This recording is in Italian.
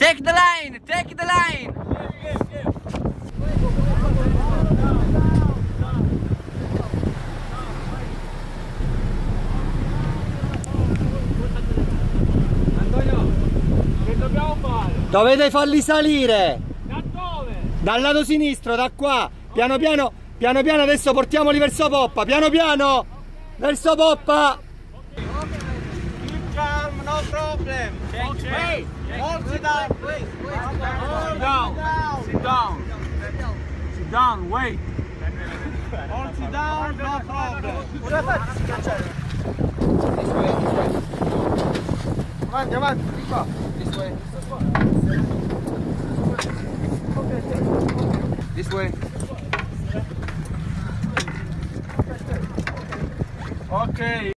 Take the line, take the line. Antonio, che dobbiamo fare? Dovete farli salire. Da dove? Dal lato sinistro, da qua. Piano piano, piano piano, adesso portiamoli verso poppa. Piano piano, verso poppa. Keep calm, no problem. Hey, hold it down, please. Sit down. Sit down. Sit down, wait. Hold it down, no problem. Avanti, avanti, di qua. This way. Ok.